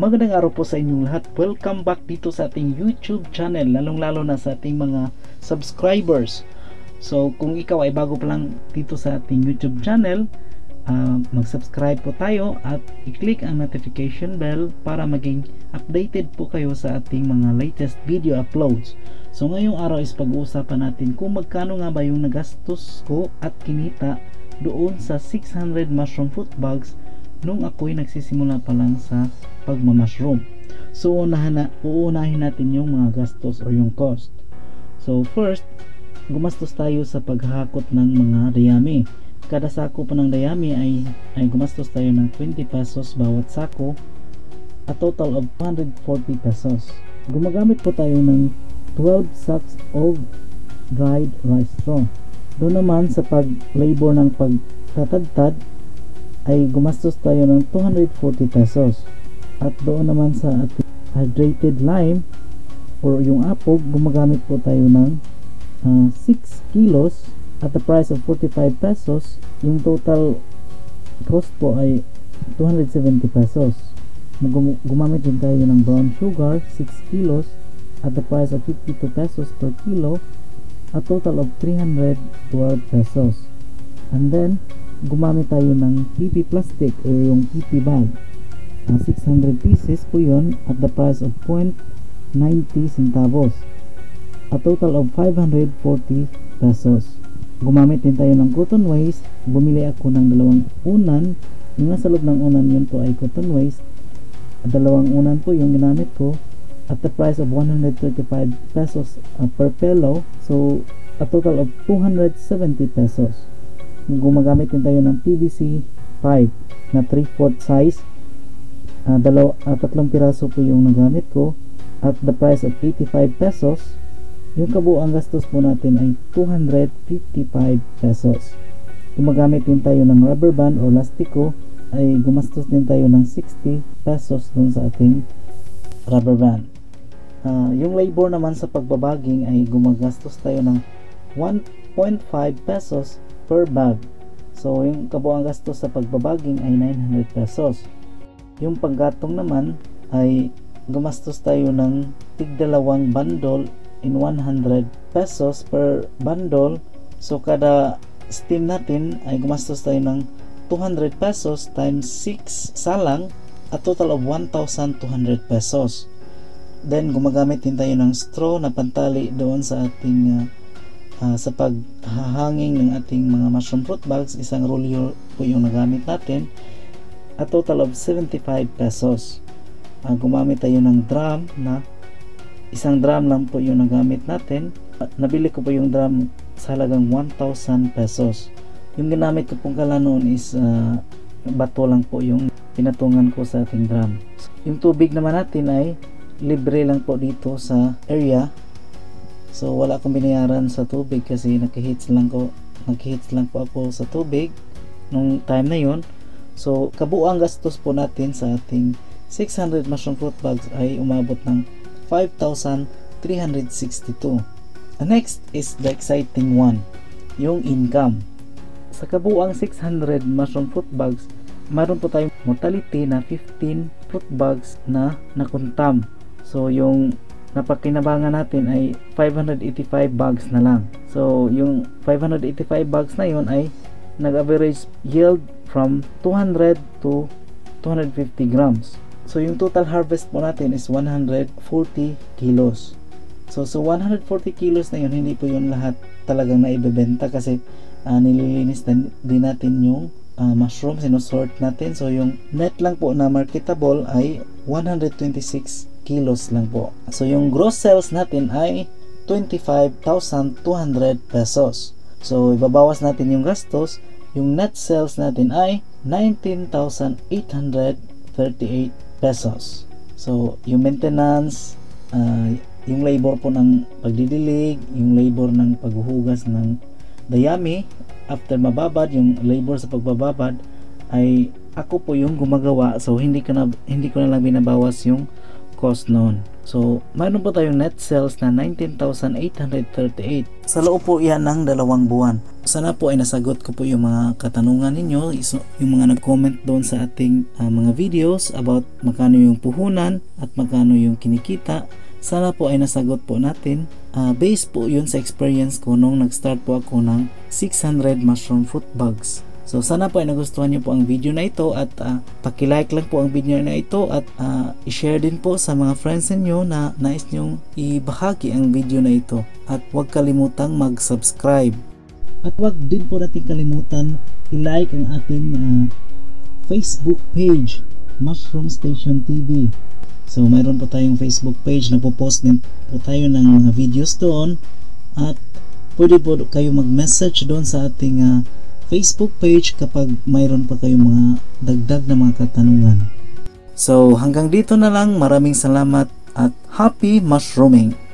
Magandang araw po sa inyong lahat. Welcome back dito sa ating YouTube channel, lalong-lalo na sa ating mga subscribers. So, kung ikaw ay bago pa lang dito sa ating YouTube channel, mag-subscribe po tayo at i-click ang notification bell para maging updated po kayo sa ating mga latest video uploads. So, ngayong araw is pag-uusapan natin kung magkano nga ba yung nagastos ko at kinita doon sa 600 mushroom fruit bags nung ako'y nagsisimula pa lang sa pagmamashroom. So uunahin natin yung mga gastos o yung cost. So first, gumastos tayo sa paghakot ng mga dayami. Kada sako po ng dayami ay gumastos tayo ng 20 pesos bawat sako, a total of 140 pesos. Gumagamit po tayo ng 12 sacks of dried rice straw. Doon naman sa pag-labor ng pagtatadtad ay gumastos tayo ng 240 pesos. At doon naman sa ating hydrated lime or yung apog, gumagamit po tayo ng 6 kilos at the price of 45 pesos. Yung total cost po ay 270 pesos. Gumamit din tayo ng brown sugar, 6 kilos at the price of 52 pesos per kilo, a total of 312 pesos. And then gumamit tayo ng PP plastic o yung PP bag, 600 pieces po yun at the price of 0.90 centavos, a total of 540 pesos. Gumamit din tayo ng cotton waste. Bumili ako ng 2 unan. Yung nasa loob ng unan yun po ay cotton waste, at 2 unan po yung ginamit ko at the price of 135 pesos per pillow, so a total of 270 pesos. Gumagamit din tayo ng PVC pipe na 3/4 size, 3 piraso po yung nagamit ko at the price of 85 pesos. Yung kabuang gastos po natin ay 255 pesos. Gumagamit din tayo ng rubber band o lastiko, ay gumastos din tayo ng 60 pesos dun sa ating rubber band. Yung labor naman sa pagbabaging ay gumagastos tayo ng 1.5 pesos per bag. So yung kabuang gastos sa pagbabaging ay 900 pesos. Yung paggatong naman ay gumastos tayo ng tig-2 bundle in 100 pesos per bundle. So kada steam natin ay gumastos tayo ng 200 pesos times 6 salang, a total of 1,200 pesos. Then gumagamit din tayo ng straw na pantali doon sa ating sa paghahanging ng ating mga mushroom fruit bags. Isang rolyo po yung nagamit natin, a total of 75 pesos. Gumamit tayo ng drum na isang drum lang po yung nagamit natin. Nabili ko po yung drum sa halagang 1,000 pesos. Yung ginamit ko pong kala noon is bato lang po yung pinatungan ko sa ating drum. Yung tubig naman natin ay libre lang po dito sa area. So wala akong binayaran sa tubig kasi nakihits lang po ako sa tubig nung time na yon. So kabuang gastos po natin sa ating 600 mushroom fruit bags ay umabot ng 5,362. Next is the exciting one, yung income. Sa kabuang 600 mushroom fruit bags, mayroon po tayong mortality na 15 fruit bags na nakuntam. So yung napakinabangan natin ay 585 bags na lang. So yung 585 bags na yun ay nag-average yield from 200 to 250 grams. So yung total harvest po natin is 140 kilos. So 140 kilos na yun, hindi po yun lahat talagang naibebenta kasi nililinis din natin yung mushroom, sinusort natin. So yung net lang po na marketable ay 126 kilos lang po. So yung gross sales natin ay 25,200 pesos. So ibabawas natin yung gastos, yung net sales natin ay 19,838 pesos. So yung maintenance, yung labor po ng pagdidilig, yung labor ng paghuhugas ng dayami after mababad, yung labor sa pagbababad ay ako po yung gumagawa. So hindi ko na lang binabawas yung cost noon. So, mayroon po tayong net sales na 19,838. Sa loob po yan ng 2 buwan. Sana po ay nasagot ko po yung mga katanungan ninyo, yung mga nag-comment doon sa ating mga videos about magkano yung puhunan at magkano yung kinikita. Sana po ay nasagot po natin. Based po yun sa experience ko nung nag-start po ako ng 600 mushroom fruit bags. So sana po ay nagustuhan niyo po ang video na ito at paki-like lang po ang video na ito at i-share din po sa mga friends niyo na nais nyong ibahagi ang video na ito. At huwag kalimutang mag-subscribe. At huwag din po natin kalimutan i-like ang ating Facebook page, Mushroom Station TV. So mayroon po tayong Facebook page, nagpo-post din po tayo ng mga videos doon at pwede po kayo mag-message doon sa ating Facebook page kapag mayroon pa kayong mga dagdag na mga katanungan. So hanggang dito na lang, maraming salamat at happy mushrooming!